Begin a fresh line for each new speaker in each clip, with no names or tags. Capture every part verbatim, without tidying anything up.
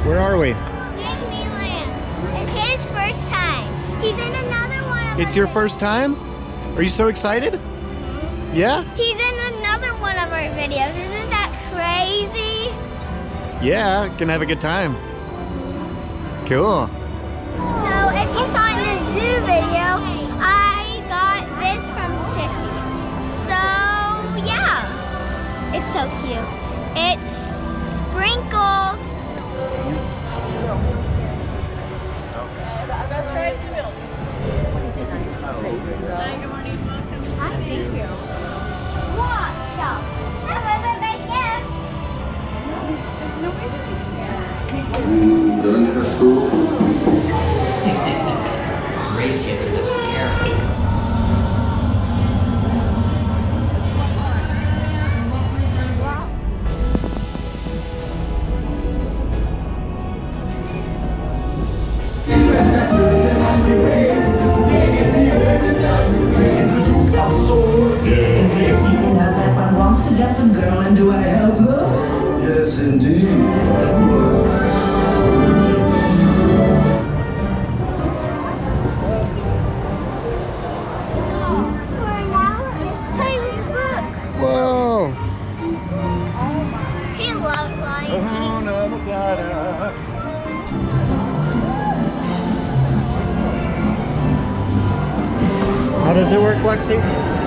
Where are we?
Disneyland. It's his first time. He's in another one of
It's
our
your first time? Are you so excited? Yeah?
He's in another one of our videos. Isn't that crazy?
Yeah, gonna have a good time. Cool.
So if you saw in the zoo video, I got this from Sissy. So yeah, it's so cute. It's sprinkles. Thank you. Watch out. That was a big gift.
Race you to the scare.
To get the girl, and do I help her? Yes, indeed. That works.
Hey, look.
Whoa!
He loves Lion King.
How does it work, Lexi?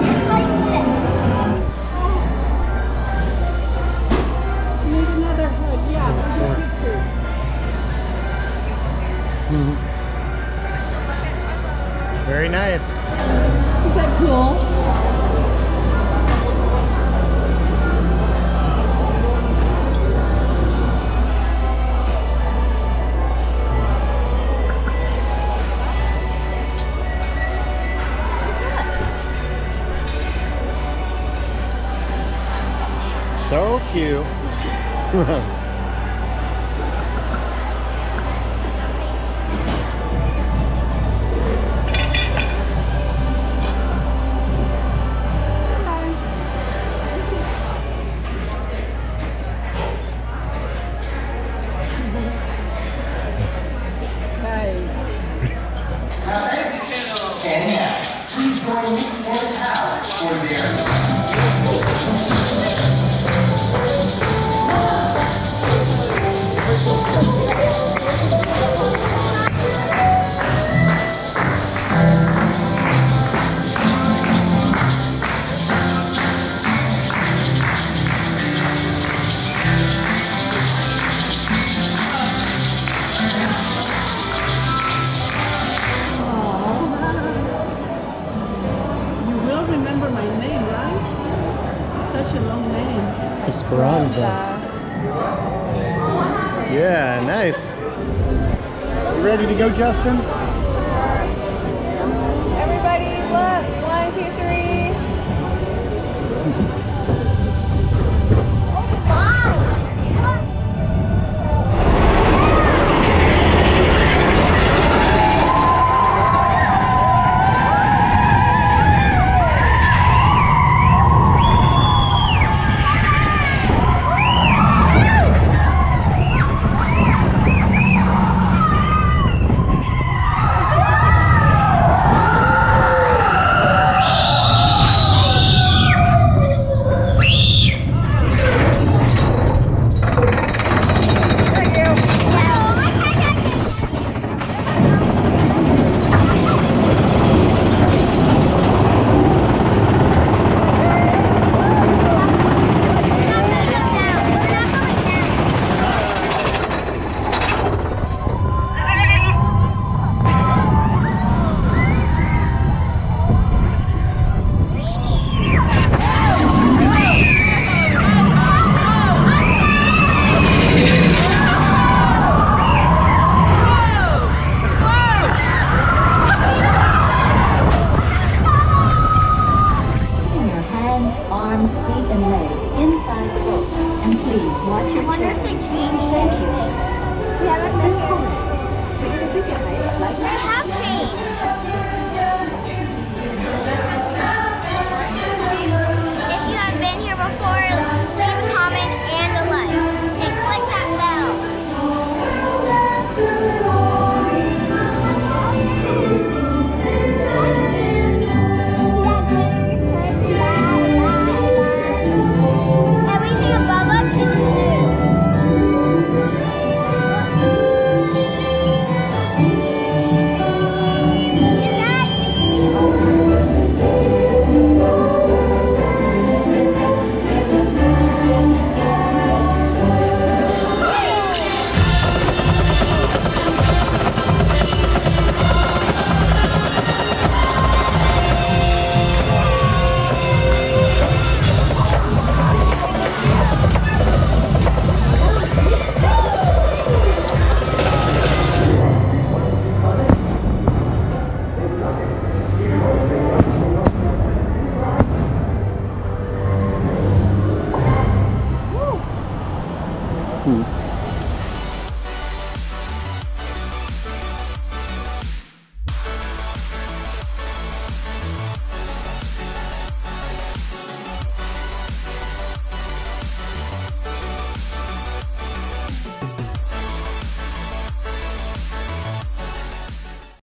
Mm-hmm. Very nice.
Is that cool?
So cute.
Please join me and Hal for their
Esperanza. Yeah, nice. You ready to go, Justin?
Everybody, look. One, two, three.
cool.